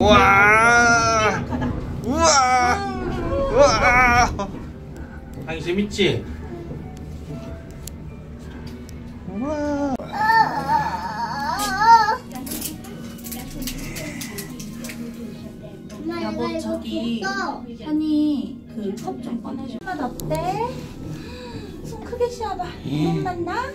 우와. 우와. 우와. 아니 재밌지? 우와. 여보 저기 현이 그 컵 좀 꺼내줘. 맛 어때? 숨 크게 쉬어봐. 구름 맛나?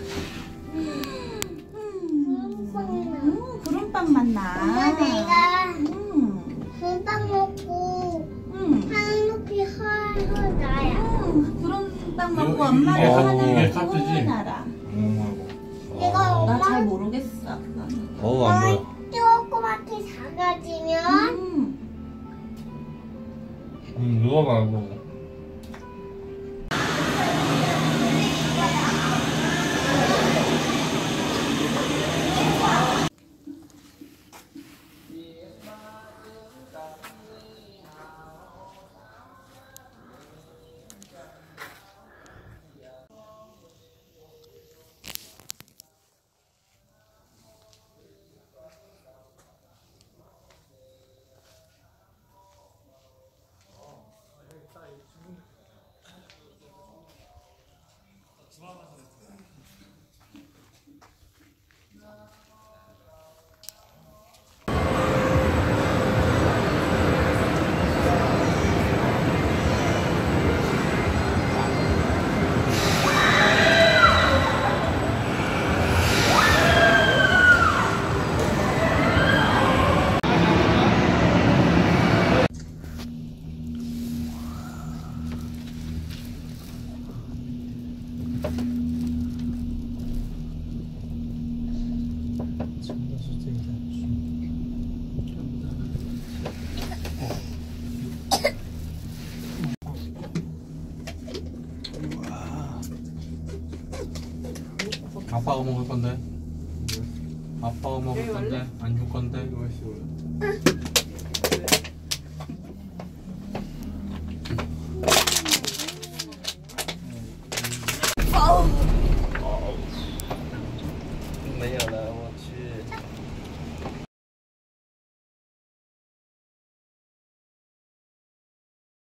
구름빵 맛나. 엄마 내가 구름빵 먹고 한높이 헐 나야. 구름빵 먹고 엄마가 하나를 구워놔라. 내가 나 잘 엄마 모르겠어 그거는. 안 보여. 조그맣게 작아지면 이거만 안 보고. 아빠가 먹을 건데? 아빠가 먹을 건데? 안 줄 건데?